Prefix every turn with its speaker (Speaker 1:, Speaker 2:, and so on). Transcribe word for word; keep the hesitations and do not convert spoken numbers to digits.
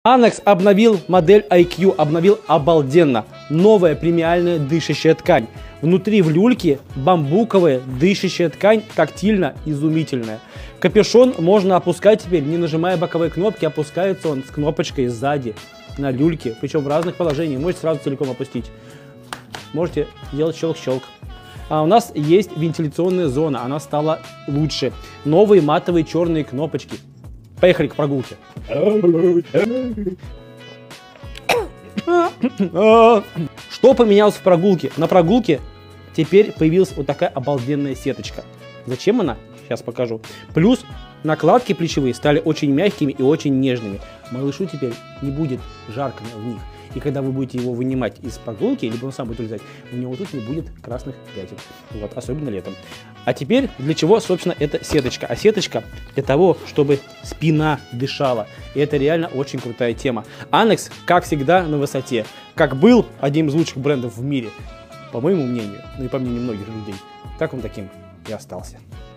Speaker 1: Анекс обновил модель ай кью, обновил обалденно. Новая премиальная дышащая ткань. Внутри в люльке бамбуковая дышащая ткань, тактильно изумительная. Капюшон можно опускать теперь, не нажимая боковые кнопки, опускается он с кнопочкой сзади на люльке, причем в разных положениях. Можете сразу целиком опустить. Можете делать щелк-щелк. А у нас есть вентиляционная зона, она стала лучше. Новые матовые черные кнопочки. Поехали к прогулке. Что поменялось в прогулке? На прогулке теперь появилась вот такая обалденная сеточка. Зачем она? Сейчас покажу. Плюс накладки плечевые стали очень мягкими и очень нежными. Малышу теперь не будет жарко в них. И когда вы будете его вынимать из прогулки, либо он сам будет улезать, у него тут не будет красных пятен. Вот, особенно летом. А теперь для чего, собственно, эта сеточка? А сеточка для того, чтобы спина дышала. И это реально очень крутая тема. Анекс, как всегда, на высоте. Как был одним из лучших брендов в мире, по моему мнению, ну и по мнению многих людей, так он таким и остался.